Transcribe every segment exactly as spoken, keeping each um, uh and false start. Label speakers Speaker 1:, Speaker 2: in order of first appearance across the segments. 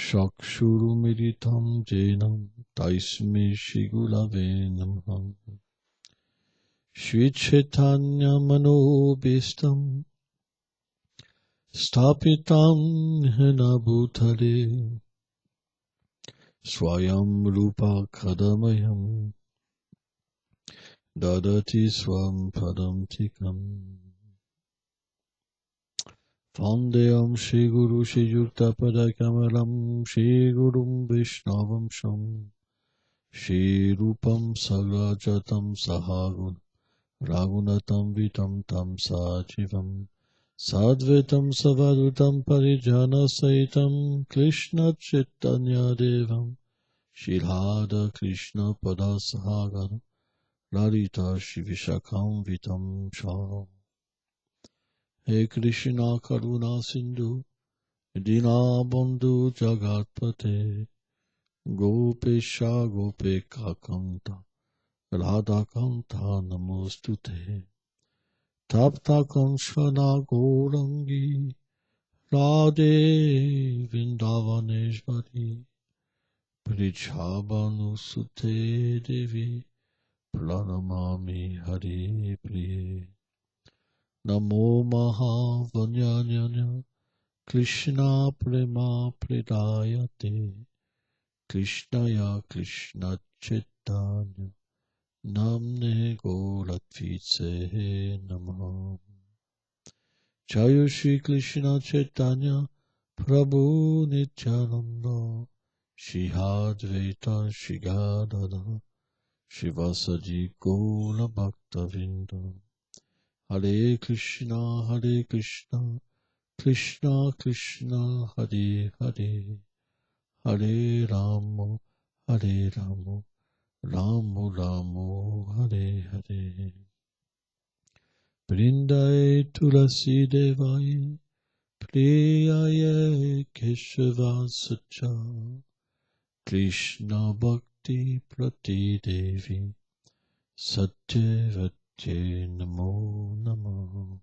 Speaker 1: Chakshurumiritam jenam taisme shigulave namah. Shri Chaitanya manobhistam stapitam hena bhutale swayam rupa kadamayam dadati swam padam tikam. Vandeyam Shri Guru Shri Yukta Pada Kamalam Shri Gurum Vaishnavam Sham Shri Rupam Sagrajatam Sahagun Ragunatam Vitam Tam Sajivam Sadvetam Savadutam Parijana Saitam Krishna Chaitanya Devam Shri Radha Krishna Pada Sahagana Lalita Shri Vishakam Vitam Shah. He Krishna Karuna Sindhu Dina Bandhu Jagatpate Gopesha Gopeka Kanta Radha Kanta Namostute Tapta Kanchana Gourangi Radhe Vindavaneshvari Prichabhanu Sute Devi Pranamami Hari Priye. Namo Mahavanyanyanya Krishna Prema Pridayate Krishnaya Krishna Chaitanya Namne Goratvice Namaha. Jaya Shri Krishna Chaitanya Prabhu Nityananda Shri Advaita Shri Gadadhara Shivasadi Gaura Bhaktavinda. Hare Krishna, Hare Krishna, Krishna Krishna, Hare Hare, Hare Rama, Hare Rama, Rama Rama, Hare Hare. Vrindaye Tulasi Devaye, Priyaye Keshava Sacha, Krishna Bhakti Prati Devi, Satyavati Namo Namo.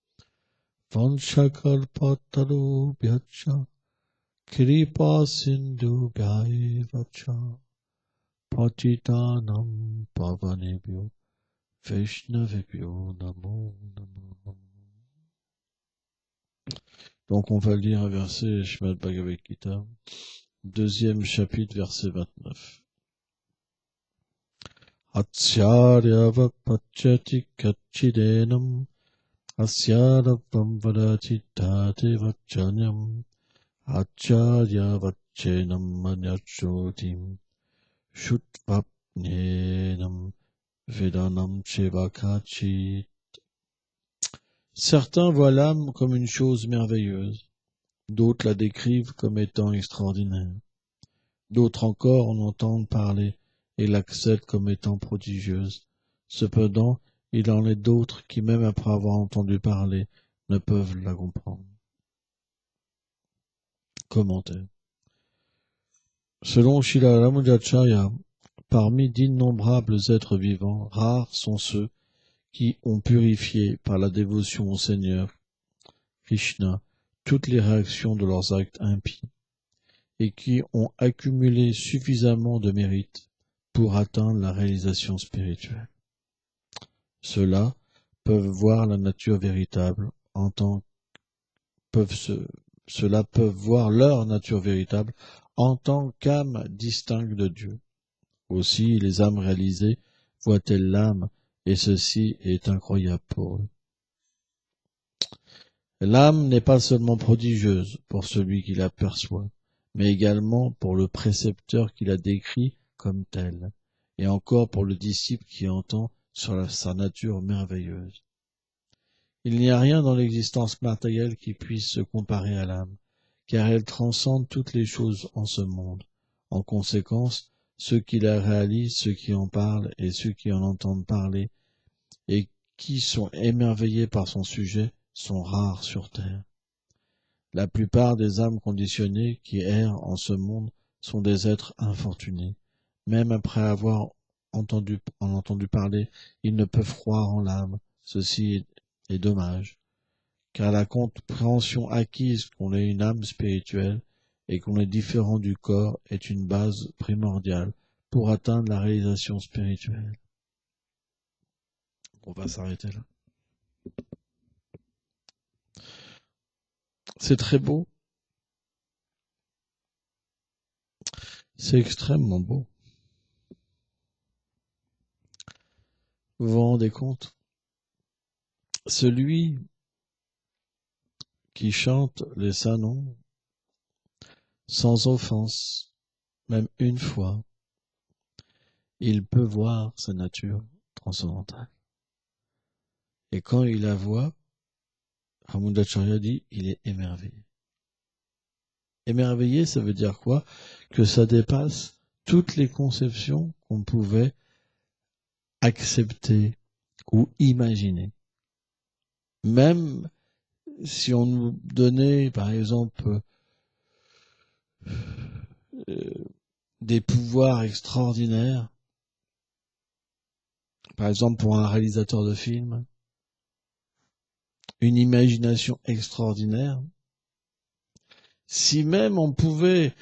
Speaker 1: Vanchakalpataru Bhyacha Kripa Sindhu Vacha Patitanam Pavanebhyo Vaishnavebhyo Namo Namo. Donc on va lire un verset Shrimad Bhagavad Gita, deuxième chapitre, verset vingt-neuf. Atsyaryava pachyati kachidenam asyaravam vadati tate vachanyam acharyavachenam manyachotim shutvapnenam vedanam chevakachit. Certains voient l'âme comme une chose merveilleuse, d'autres la décrivent comme étant extraordinaire, d'autres encore en entendent parler et l'acceptent comme étant prodigieuse. Cependant, il en est d'autres qui, même après avoir entendu parler, ne peuvent la comprendre. Commentaire. Selon Srila Ramacharya, parmi d'innombrables êtres vivants, rares sont ceux qui ont purifié par la dévotion au Seigneur, Krishna, toutes les réactions de leurs actes impies, et qui ont accumulé suffisamment de mérite pour atteindre la réalisation spirituelle. Ceux-là peuvent voir la nature véritable en tant peuvent se, ceux-là peuvent voir leur nature véritable en tant qu'âme distincte de Dieu. Aussi, les âmes réalisées voient-elles l'âme, et ceci est incroyable pour eux. L'âme n'est pas seulement prodigieuse pour celui qui l'aperçoit, mais également pour le précepteur qui la décrit comme telle, et encore pour le disciple qui entend sur la, sa nature merveilleuse. Il n'y a rien dans l'existence matérielle qui puisse se comparer à l'âme, car elle transcende toutes les choses en ce monde. En conséquence, ceux qui la réalisent, ceux qui en parlent et ceux qui en entendent parler, et qui sont émerveillés par son sujet, sont rares sur terre. La plupart des âmes conditionnées qui errent en ce monde sont des êtres infortunés. Même après avoir entendu, en entendu parler, ils ne peuvent croire en l'âme. Ceci est, est dommage, car la compréhension acquise qu'on ait une âme spirituelle et qu'on est différent du corps est une base primordiale pour atteindre la réalisation spirituelle. On va s'arrêter là. C'est très beau. C'est extrêmement beau. Vous vous rendez compte? Celui qui chante les salons sans offense, même une fois, il peut voir sa nature transcendantale. Et quand il la voit, Ramundacharya dit, il est émerveillé. Émerveillé, ça veut dire quoi? Que ça dépasse toutes les conceptions qu'on pouvait accepter ou imaginer. Même si on nous donnait, par exemple, euh, des pouvoirs extraordinaires, par exemple pour un réalisateur de film, une imagination extraordinaire, si même on pouvait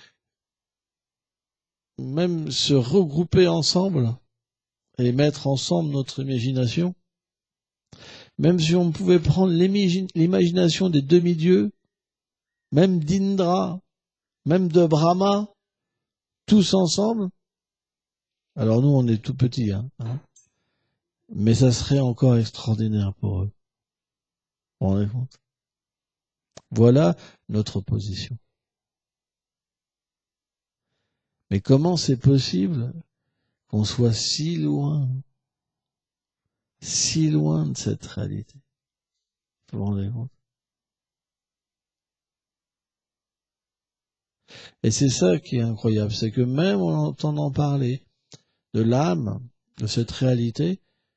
Speaker 1: même se regrouper ensemble et mettre ensemble notre imagination, même si on pouvait prendre l'imagination des demi-dieux, même d'Indra, même de Brahma, tous ensemble, alors nous on est tout petits, hein, hein, mais ça serait encore extraordinaire pour eux. Vous vous rendez compte? Voilà notre position. Mais comment c'est possible qu'on soit si loin, si loin de cette réalité? Vous vous rendez compte? Et c'est ça qui est incroyable, c'est que même en entendant parler de l'âme, de cette réalité,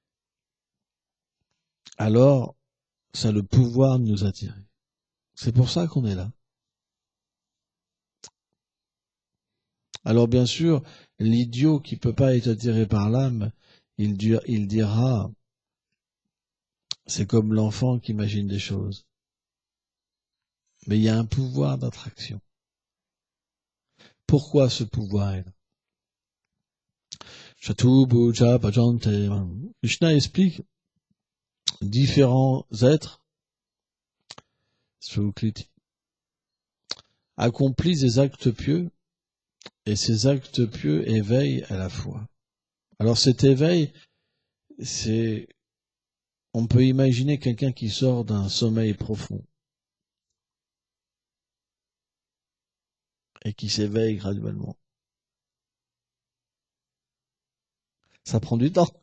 Speaker 1: alors ça a le pouvoir de nous attirer. C'est pour ça qu'on est là. Alors bien sûr, l'idiot qui peut pas être attiré par l'âme, il, il dira, c'est comme l'enfant qui imagine des choses. Mais il y a un pouvoir d'attraction. Pourquoi ce pouvoir est là? Krishna explique différents êtres accomplissent des actes pieux et ces actes pieux éveillent à la foi. Alors cet éveil, c'est, on peut imaginer quelqu'un qui sort d'un sommeil profond et qui s'éveille graduellement. Ça prend du temps.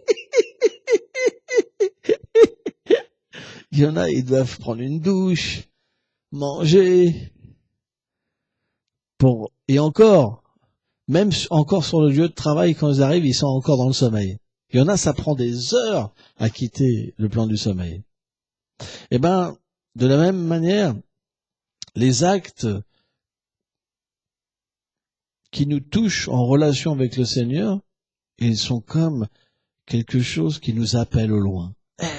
Speaker 1: Il y en a, ils doivent prendre une douche, manger, pour, et encore, même encore sur le lieu de travail, quand ils arrivent, ils sont encore dans le sommeil. Il y en a, ça prend des heures à quitter le plan du sommeil. Eh ben, de la même manière, les actes qui nous touchent en relation avec le Seigneur, ils sont comme quelque chose qui nous appelle au loin.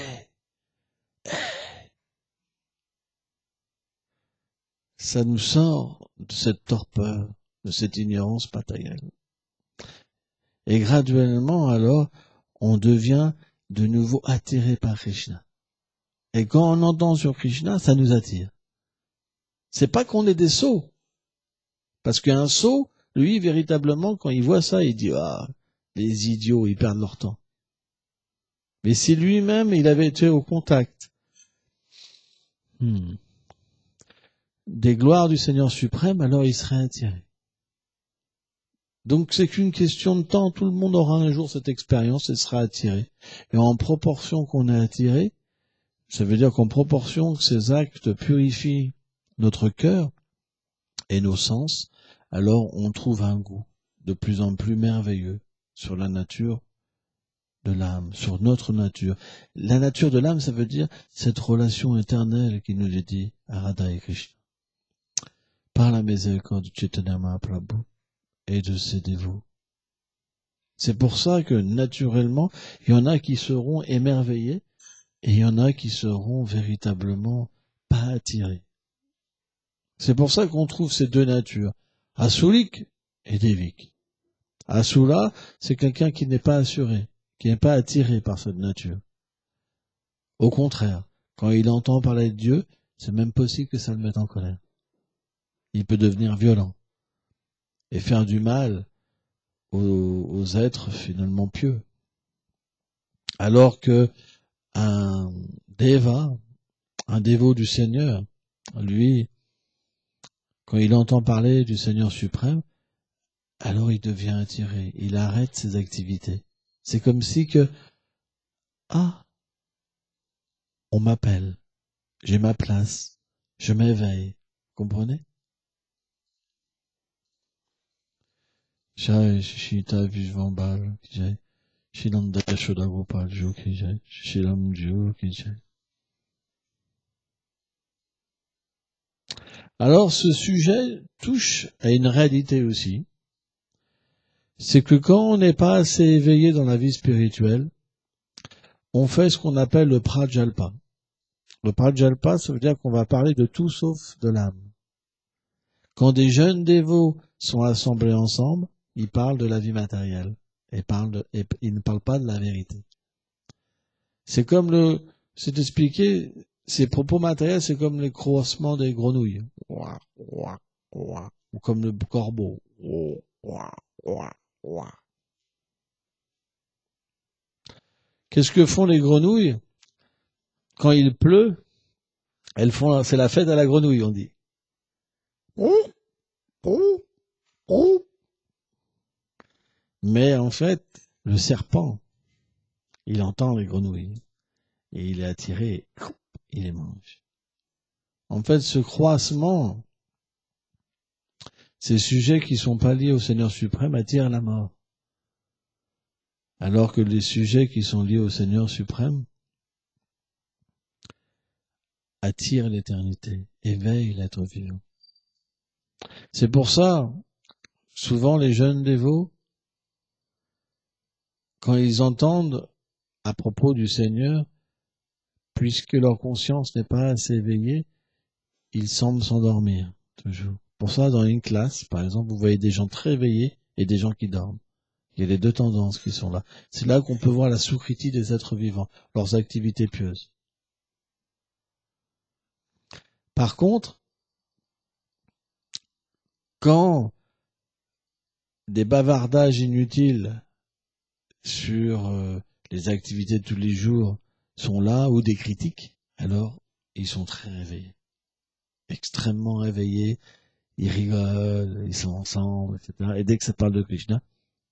Speaker 1: Ça nous sort de cette torpeur, de cette ignorance matérielle. Et graduellement, alors, on devient de nouveau attiré par Krishna. Et quand on entend sur Krishna, ça nous attire. C'est pas qu'on est des sots. Parce qu'un sot, lui, véritablement, quand il voit ça, il dit, ah, les idiots, ils perdent leur temps. Mais si lui-même, il avait été au contact hmm, des gloires du Seigneur suprême, alors il serait attiré. Donc c'est qu'une question de temps, tout le monde aura un jour cette expérience et sera attiré. Et en proportion qu'on est attiré, ça veut dire qu'en proportion que ces actes purifient notre cœur et nos sens, alors on trouve un goût de plus en plus merveilleux sur la nature de l'âme, sur notre nature. La nature de l'âme, ça veut dire cette relation éternelle qui nous est dit à Radha et Krishna. Par la miséricorde du Chaitanya Mahaprabhu et de ses dévots. C'est pour ça que, naturellement, il y en a qui seront émerveillés et il y en a qui seront véritablement pas attirés. C'est pour ça qu'on trouve ces deux natures, asurik et devik. Asura, c'est quelqu'un qui n'est pas assuré, qui n'est pas attiré par cette nature. Au contraire, quand il entend parler de Dieu, c'est même possible que ça le mette en colère. Il peut devenir violent et faire du mal aux, aux êtres finalement pieux. Alors que un déva, un dévot du Seigneur, lui, quand il entend parler du Seigneur suprême, alors il devient attiré, il arrête ses activités. C'est comme si que, ah, on m'appelle, j'ai ma place, je m'éveille, comprenez? Jai Shita Vishvambal, Jai Shilanda Shodagopal Joki Jai Shilam Joki Jai. Alors ce sujet touche à une réalité aussi. C'est que quand on n'est pas assez éveillé dans la vie spirituelle, on fait ce qu'on appelle le prajalpa. Le prajalpa, ça veut dire qu'on va parler de tout sauf de l'âme. Quand des jeunes dévots sont assemblés ensemble, ils parlent de la vie matérielle et, parlent de, et ils ne parlent pas de la vérité. C'est comme le, c'est expliqué, ces propos matériels, c'est comme les croissements des grenouilles, ou comme le corbeau. Qu'est-ce que font les grenouilles? Quand il pleut, elles font, c'est la fête à la grenouille, on dit. Mais en fait, le serpent, il entend les grenouilles et il est attiré, il les mange. En fait, ce croissement, ces sujets qui sont pas liés au Seigneur suprême attirent la mort. Alors que les sujets qui sont liés au Seigneur suprême attirent l'éternité, éveillent l'être vivant. C'est pour ça, souvent les jeunes dévots, quand ils entendent à propos du Seigneur, puisque leur conscience n'est pas assez éveillée, ils semblent s'endormir, toujours. Pour ça, dans une classe, par exemple, vous voyez des gens très éveillés et des gens qui dorment. Il y a les deux tendances qui sont là. C'est là qu'on peut voir la soukriti des êtres vivants, leurs activités pieuses. Par contre, quand des bavardages inutiles sur euh, les activités de tous les jours sont là, ou des critiques, alors ils sont très réveillés, extrêmement réveillés, ils rigolent, ils sont ensemble, et cetera. Et dès que ça parle de Krishna,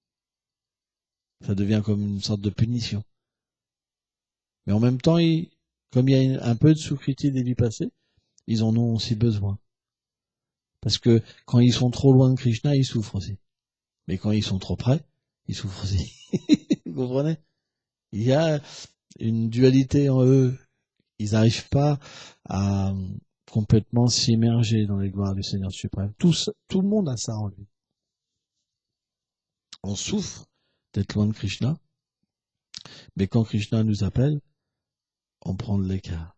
Speaker 1: ça devient comme une sorte de punition. Mais en même temps, ils, comme il y a un peu de soukriti des vies passées, ils en ont aussi besoin. Parce que quand ils sont trop loin de Krishna, ils souffrent aussi. Mais quand ils sont trop près, ils souffrent aussi. Vous comprenez? Il y a une dualité en eux. Ils n'arrivent pas à complètement s'immerger dans les gloires du Seigneur suprême. Tout, tout le monde a ça en lui. On souffre d'être loin de Krishna, mais quand Krishna nous appelle, on prend de l'écart.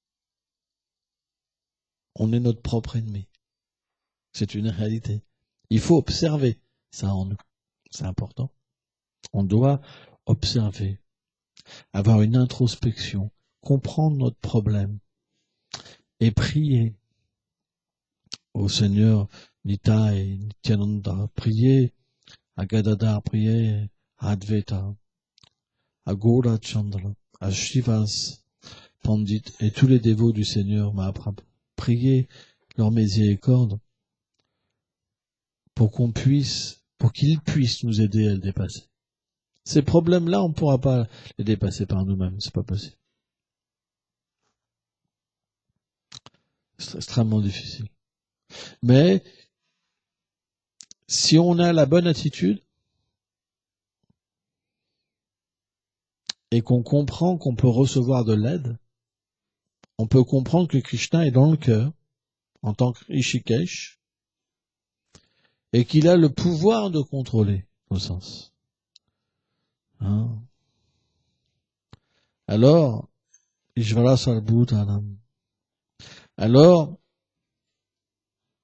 Speaker 1: On est notre propre ennemi. C'est une réalité. Il faut observer ça en nous. C'est important. On doit observer, avoir une introspection, comprendre notre problème et prier au Seigneur Nita et Nityananda, prier à Gadadhar, prier à Advaita, à Gaura Chandra, à Shivas Pandit et tous les dévots du Seigneur Mahaprabhu. Prier leur miséricorde pour qu'on puisse, pour qu'ils puissent nous aider à le dépasser. Ces problèmes-là, on ne pourra pas les dépasser par nous-mêmes, c'est pas possible. C'est extrêmement difficile. Mais si on a la bonne attitude et qu'on comprend qu'on peut recevoir de l'aide, on peut comprendre que Krishna est dans le cœur en tant que Rishikesh et qu'il a le pouvoir de contrôler nos sens. Hein? Alors, Ishvara Sarvbhutanam. Alors,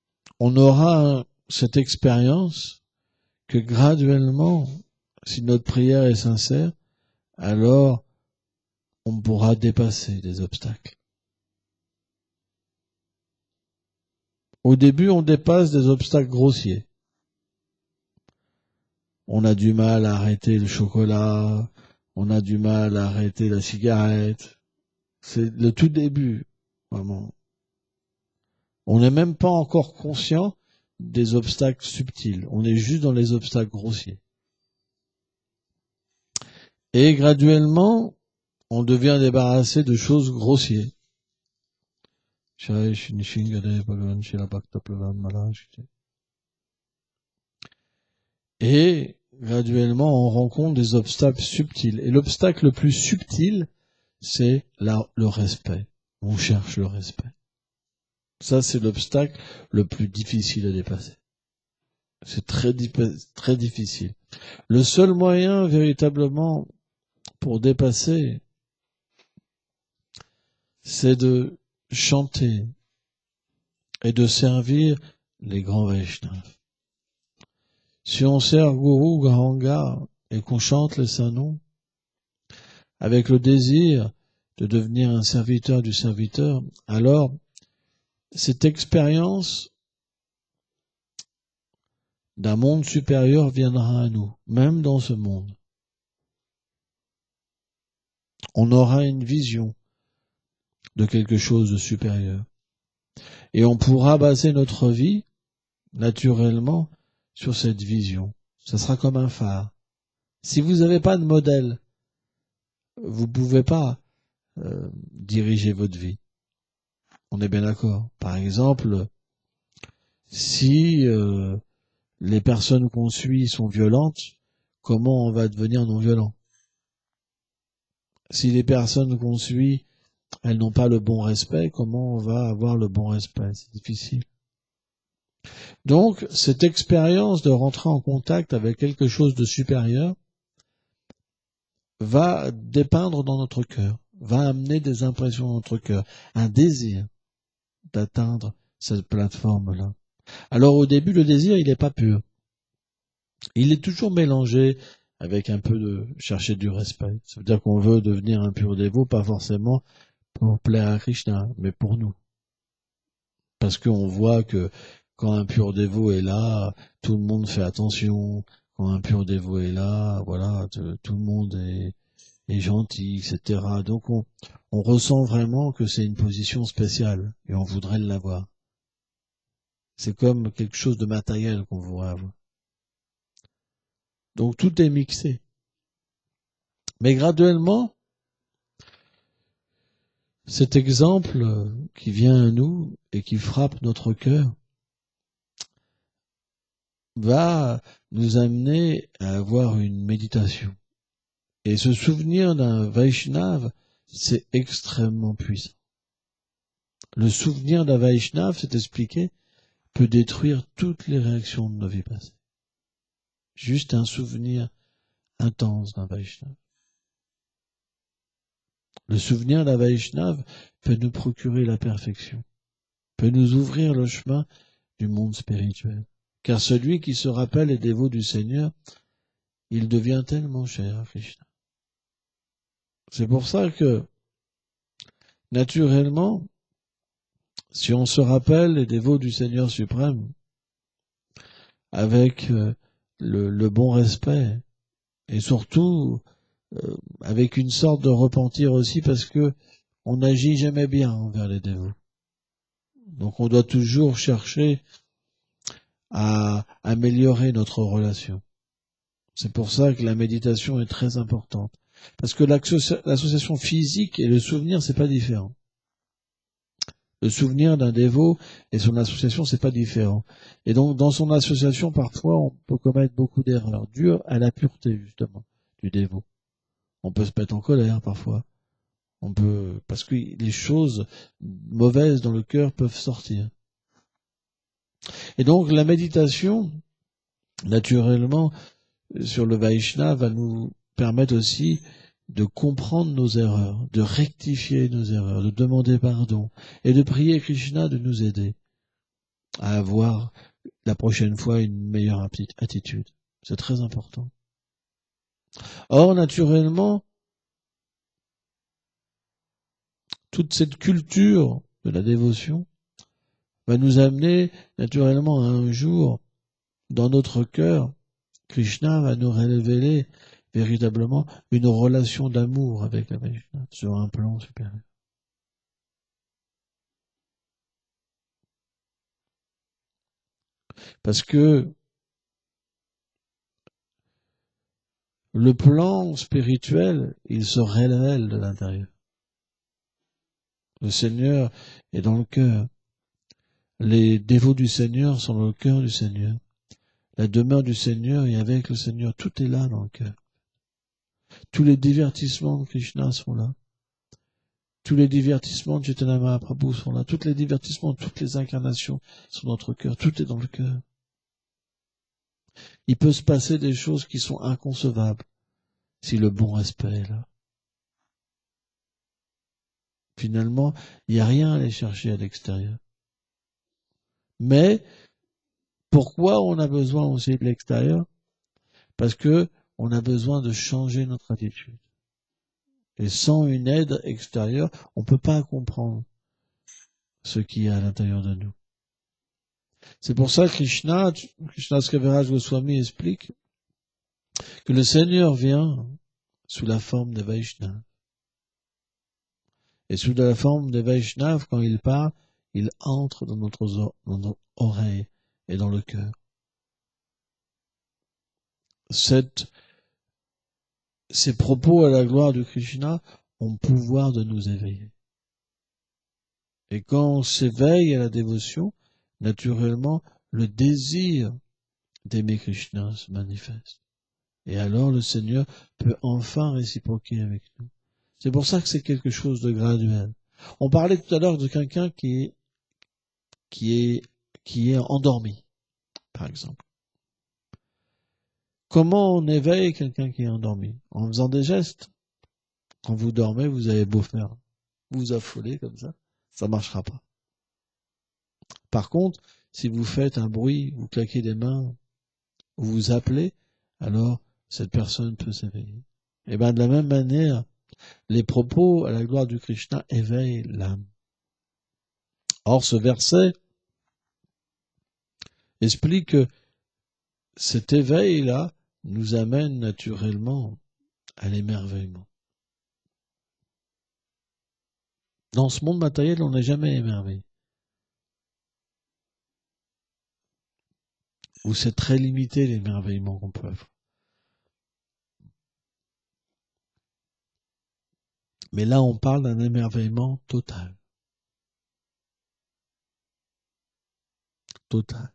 Speaker 1: on aura cette expérience que graduellement, si notre prière est sincère, alors on pourra dépasser des obstacles. Au début, on dépasse des obstacles grossiers. On a du mal à arrêter le chocolat, on a du mal à arrêter la cigarette. C'est le tout début, vraiment. On n'est même pas encore conscient des obstacles subtils. On est juste dans les obstacles grossiers. Et graduellement, on devient débarrassé de choses grossières. Et graduellement, on rencontre des obstacles subtils. Et l'obstacle le plus subtil, c'est la, le respect. On cherche le respect. Ça, c'est l'obstacle le plus difficile à dépasser. C'est très, très difficile. Le seul moyen, véritablement, pour dépasser, c'est de chanter et de servir les grands Vaishnavas. Si on sert Guru Garanga et qu'on chante les saints noms, avec le désir de devenir un serviteur du serviteur, alors cette expérience d'un monde supérieur viendra à nous, même dans ce monde. On aura une vision de quelque chose de supérieur. Et on pourra baser notre vie, naturellement, sur cette vision. Ça sera comme un phare. Si vous n'avez pas de modèle, vous ne pouvez pas euh, diriger votre vie. On est bien d'accord. Par exemple, si euh, les personnes qu'on suit sont violentes, comment on va devenir non-violent? Si les personnes qu'on suit, elles n'ont pas le bon respect, comment on va avoir le bon respect? C'est difficile. Donc, cette expérience de rentrer en contact avec quelque chose de supérieur va dépeindre dans notre cœur, va amener des impressions dans notre cœur, un désir d'atteindre cette plateforme-là. Alors au début, le désir, il n'est pas pur. Il est toujours mélangé avec un peu de chercher du respect. Ça veut dire qu'on veut devenir un pur dévot, pas forcément pour plaire à Krishna, mais pour nous. Parce qu'on voit que quand un pur dévot est là, tout le monde fait attention. Quand un pur dévot est là, voilà, tout le monde est, est gentil, et cetera. Donc on, on ressent vraiment que c'est une position spéciale et on voudrait l'avoir. C'est comme quelque chose de matériel qu'on voudrait avoir. Donc tout est mixé. Mais graduellement, cet exemple qui vient à nous et qui frappe notre cœur va nous amener à avoir une méditation. Et se souvenir d'un Vaishnava, c'est extrêmement puissant. Le souvenir d'un Vaishnava, c'est expliqué, peut détruire toutes les réactions de nos vies passées. Juste un souvenir intense d'un Vaishnava. Le souvenir d'un Vaishnava peut nous procurer la perfection, peut nous ouvrir le chemin du monde spirituel. Car celui qui se rappelle et dévot du Seigneur, il devient tellement cher à Krishna. C'est pour ça que, naturellement, si on se rappelle et dévot du Seigneur suprême, avec euh, le, le bon respect, et surtout euh, avec une sorte de repentir aussi, parce que on n'agit jamais bien envers les dévots. Donc on doit toujours chercher à améliorer notre relation. C'est pour ça que la méditation est très importante. Parce que l'association physique et le souvenir, c'est pas différent. Le souvenir d'un dévot et son association, c'est pas différent. Et donc, dans son association, parfois, on peut commettre beaucoup d'erreurs, dues à la pureté, justement, du dévot. On peut se mettre en colère, parfois. On peut, parce que les choses mauvaises dans le cœur peuvent sortir. Et donc, la méditation, naturellement, sur le Vaishnava, va nous permettre aussi de comprendre nos erreurs, de rectifier nos erreurs, de demander pardon et de prier Krishna de nous aider. à avoir la prochaine fois une meilleure attitude. C'est très important. Or, naturellement, toute cette culture de la dévotion va nous amener naturellement à un jour, dans notre cœur, Krishna va nous révéler véritablement une relation d'amour avec la Vaishnava sur un plan supérieur. Parce que le plan spirituel, il se révèle de l'intérieur. Le Seigneur est dans le cœur. Les dévots du Seigneur sont dans le cœur du Seigneur. La demeure du Seigneur est avec le Seigneur. Tout est là dans le cœur. Tous les divertissements de Krishna sont là. Tous les divertissements de Chaitanya Mahaprabhu sont là. Tous les divertissements, toutes les incarnations sont dans notre cœur. Tout est dans le cœur. Il peut se passer des choses qui sont inconcevables si le bon respect est là. Finalement, il n'y a rien à aller chercher à l'extérieur. Mais pourquoi on a besoin aussi de l'extérieur? Parce que on a besoin de changer notre attitude. Et sans une aide extérieure, on ne peut pas comprendre ce qui est à l'intérieur de nous. C'est pour ça que Krishna, Krishna Kaviraj Goswami explique que le Seigneur vient sous la forme des Vaishnavas. Et sous la forme des Vaishnavas, quand il parle, il entre dans notre, dans notre oreille et dans le cœur. Cette, ces propos à la gloire de Krishna ont le pouvoir de nous éveiller. Et quand on s'éveille à la dévotion, naturellement, le désir d'aimer Krishna se manifeste. Et alors le Seigneur peut enfin réciproquer avec nous. C'est pour ça que c'est quelque chose de graduel. On parlait tout à l'heure de quelqu'un qui est, qui est, qui est endormi, par exemple. Comment on éveille quelqu'un qui est endormi? En faisant des gestes. Quand vous dormez, vous avez beau faire, vous vous affolez comme ça, ça marchera pas. Par contre, si vous faites un bruit, vous claquez des mains, vous vous appelez, alors cette personne peut s'éveiller. Et bien de la même manière, les propos à la gloire du Krishna éveillent l'âme. Or, ce verset explique que cet éveil-là nous amène naturellement à l'émerveillement. Dans ce monde matériel, on n'est jamais émerveillé. Ou c'est très limité l'émerveillement qu'on peut avoir. Mais là, on parle d'un émerveillement total. Total.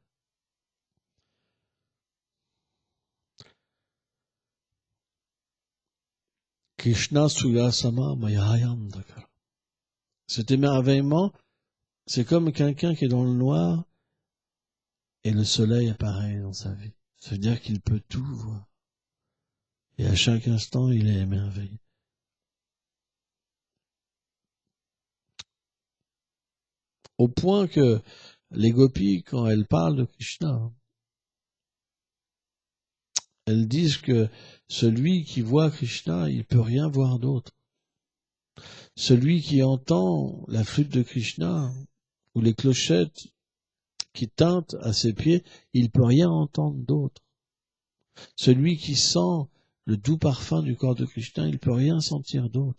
Speaker 1: Krishna Suyasama Mayayam Dakar. Cet émerveillement, c'est comme quelqu'un qui est dans le noir et le soleil apparaît dans sa vie. Ça veut dire qu'il peut tout voir. Et à chaque instant, il est émerveillé. Au point que les gopis, quand elles parlent de Krishna, elles disent que celui qui voit Krishna, il peut rien voir d'autre. Celui qui entend la flûte de Krishna ou les clochettes qui tintent à ses pieds, il peut rien entendre d'autre. Celui qui sent le doux parfum du corps de Krishna, il peut rien sentir d'autre.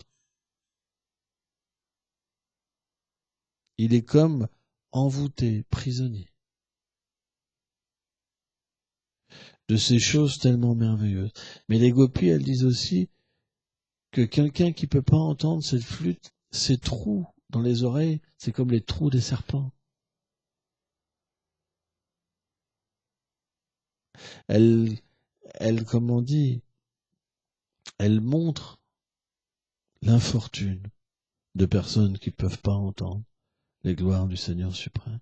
Speaker 1: Il est comme envoûté, prisonnier de ces choses tellement merveilleuses. Mais les gopis, elles disent aussi que quelqu'un qui peut pas entendre cette flûte, ces trous dans les oreilles, c'est comme les trous des serpents. Elle, elle, comme on dit, elle montre l'infortune de personnes qui peuvent pas entendre les gloires du Seigneur suprême.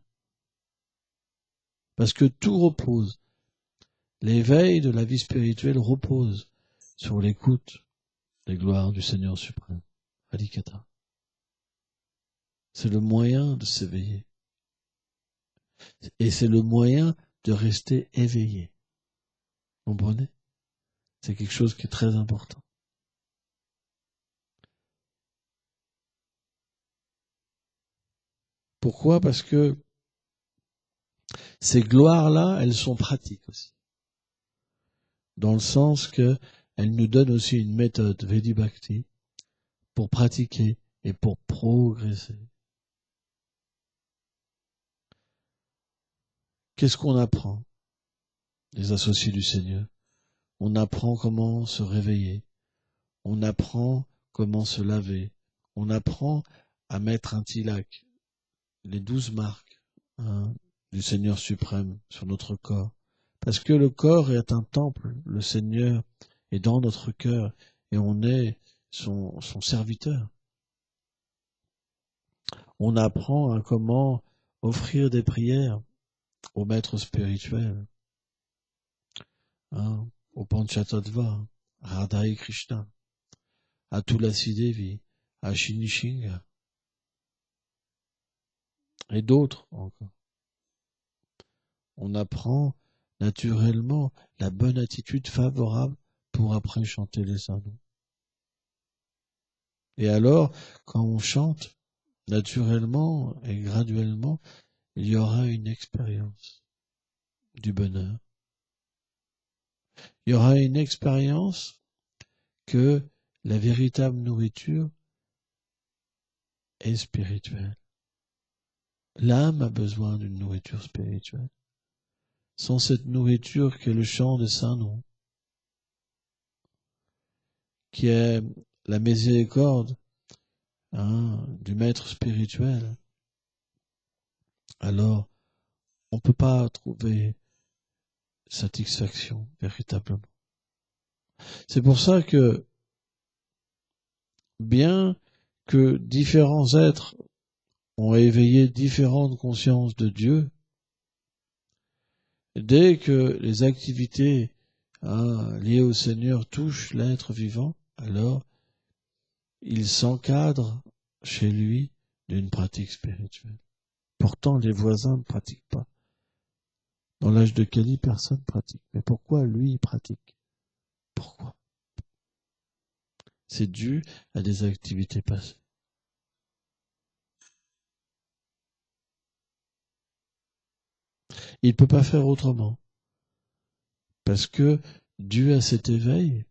Speaker 1: Parce que tout repose. L'éveil de la vie spirituelle repose sur l'écoute des gloires du Seigneur suprême. Harikatha. C'est le moyen de s'éveiller. Et c'est le moyen de rester éveillé. Vous comprenez? C'est quelque chose qui est très important. Pourquoi? Parce que ces gloires-là, elles sont pratiques aussi. Dans le sens que elles nous donnent aussi une méthode, Vedi Bhakti, pour pratiquer et pour progresser. Qu'est-ce qu'on apprend? Les associés du Seigneur. On apprend comment se réveiller. On apprend comment se laver. On apprend à mettre un tilak, les douze marques hein, du Seigneur suprême sur notre corps. Parce que le corps est un temple, le Seigneur est dans notre cœur et on est son, son serviteur. On apprend à comment offrir des prières au maître spirituel, hein, au Panchatattva, à Radha et Krishna, à Tulasi Devi, à Shinishinga, et d'autres encore. On apprend naturellement la bonne attitude favorable pour après chanter les saints noms. Et alors, quand on chante, naturellement et graduellement, il y aura une expérience du bonheur. Il y aura une expérience que la véritable nourriture est spirituelle. L'âme a besoin d'une nourriture spirituelle. Sans cette nourriture qui est le chant des saints noms, qui est la miséricorde hein, du maître spirituel, alors on ne peut pas trouver satisfaction véritablement. C'est pour ça que bien que différents êtres ont éveillé différentes consciences de Dieu, dès que les activités hein, liées au Seigneur touchent l'être vivant, alors il s'encadre chez lui d'une pratique spirituelle. Pourtant, les voisins ne pratiquent pas. Dans l'âge de Kali, personne ne pratique. Mais pourquoi lui, il pratique? Pourquoi? C'est dû à des activités passées. Il ne peut pas faire autrement. Parce que, dû à cet éveil,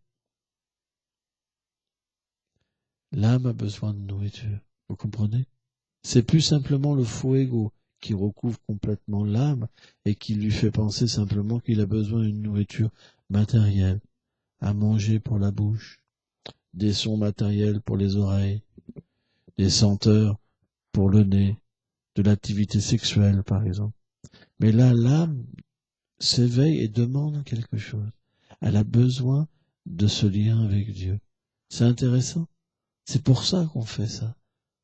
Speaker 1: l'âme a besoin de nourriture. Vous comprenez? C'est plus simplement le faux ego qui recouvre complètement l'âme et qui lui fait penser simplement qu'il a besoin d'une nourriture matérielle, à manger pour la bouche, des sons matériels pour les oreilles, des senteurs pour le nez, de l'activité sexuelle par exemple. Mais là, l'âme s'éveille et demande quelque chose. Elle a besoin de ce lien avec Dieu. C'est intéressant. C'est pour ça qu'on fait ça.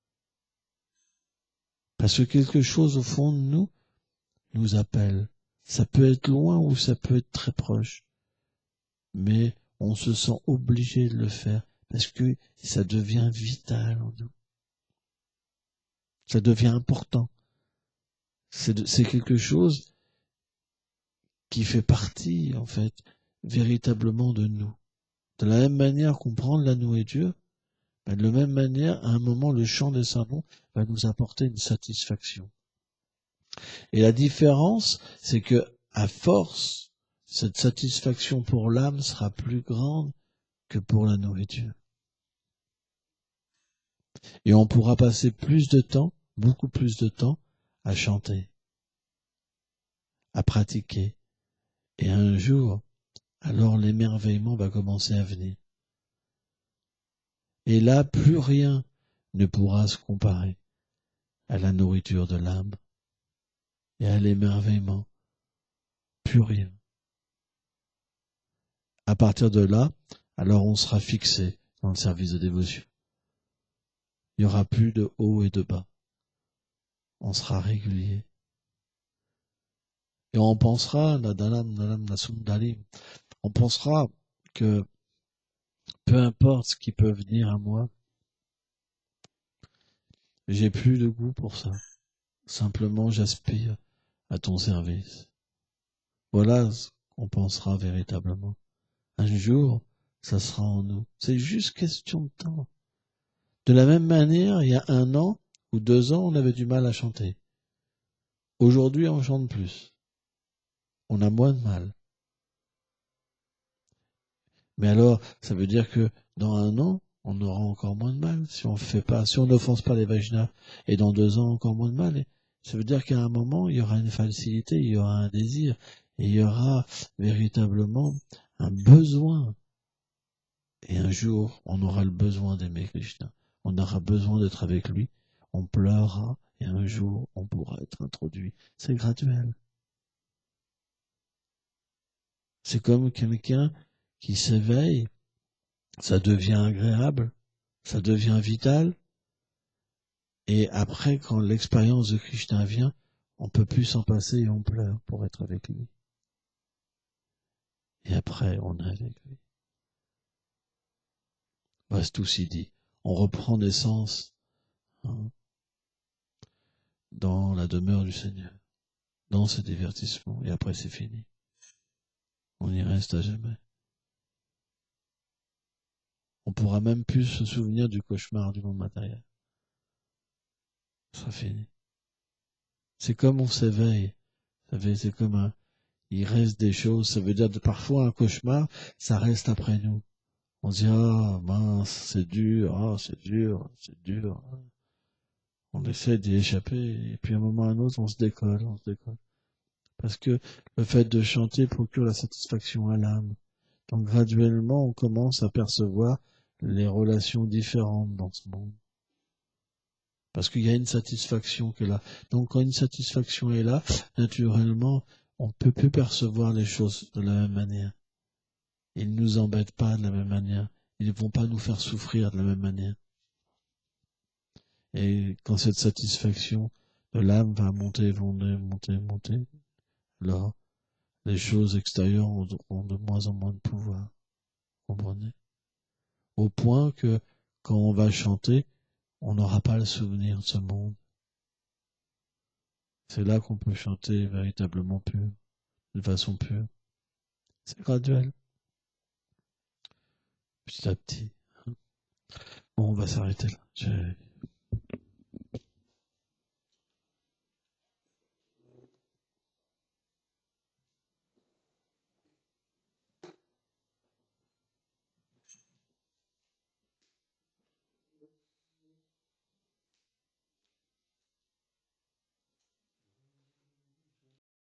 Speaker 1: Parce que quelque chose au fond de nous nous appelle. Ça peut être loin ou ça peut être très proche. Mais on se sent obligé de le faire parce que ça devient vital en nous. Ça devient important. C'est, c'est quelque chose qui fait partie, en fait, véritablement de nous. De la même manière qu'on prend de la nourriture, ben de la même manière, à un moment, le chant des saints noms va nous apporter une satisfaction. Et la différence, c'est que, à force, cette satisfaction pour l'âme sera plus grande que pour la nourriture. Et on pourra passer plus de temps, beaucoup plus de temps, à chanter, à pratiquer. Et un jour, alors l'émerveillement va commencer à venir. Et là, plus rien ne pourra se comparer à la nourriture de l'âme et à l'émerveillement. Plus rien. À partir de là, alors on sera fixé dans le service de dévotion. Il n'y aura plus de haut et de bas. On sera régulier. Et on pensera, on pensera que peu importe ce qui peut venir à moi, j'ai plus de goût pour ça. Simplement, j'aspire à ton service. Voilà ce qu'on pensera véritablement. Un jour, ça sera en nous. C'est juste question de temps. De la même manière, il y a un an ou deux ans, on avait du mal à chanter. Aujourd'hui, on chante plus. On a moins de mal. Mais alors, ça veut dire que dans un an, on aura encore moins de mal si on fait pas, si on n'offense pas les vaginas. Et dans deux ans, encore moins de mal. Et ça veut dire qu'à un moment, il y aura une facilité, il y aura un désir, et il y aura véritablement un besoin. Et un jour, on aura le besoin d'aimer Krishna. On aura besoin d'être avec lui. On pleurera, et un jour, on pourra être introduit. C'est graduel. C'est comme quelqu'un qui s'éveille, ça devient agréable, ça devient vital, et après, quand l'expérience de Krishna vient, on peut plus s'en passer et on pleure pour être avec lui. Et après, on est avec lui. Reste aussi dit. On reprend naissance hein, dans la demeure du Seigneur, dans ce divertissement, et après c'est fini. On y reste à jamais. On pourra même plus se souvenir du cauchemar du monde matériel. Ça sera fini. C'est comme on s'éveille. C'est comme un, il reste des choses. Ça veut dire que parfois un cauchemar, ça reste après nous. On se dit, ah, mince, c'est dur, ah, c'est dur, c'est dur. On essaie d'y échapper, et puis à un moment ou à un autre, on se décolle, on se décolle. Parce que le fait de chanter procure la satisfaction à l'âme. Donc graduellement, on commence à percevoir les relations différentes dans ce monde. Parce qu'il y a une satisfaction qui est là. Donc quand une satisfaction est là, naturellement, on ne peut plus percevoir les choses de la même manière. Ils ne nous embêtent pas de la même manière. Ils ne vont pas nous faire souffrir de la même manière. Et quand cette satisfaction de l'âme va monter, monter, monter, monter, là, les choses extérieures auront de moins en moins de pouvoir. Vous comprenez? Au point que, quand on va chanter, on n'aura pas le souvenir de ce monde. C'est là qu'on peut chanter véritablement pur, de façon pure. C'est graduel, petit à petit. Bon, on va s'arrêter là. J'ai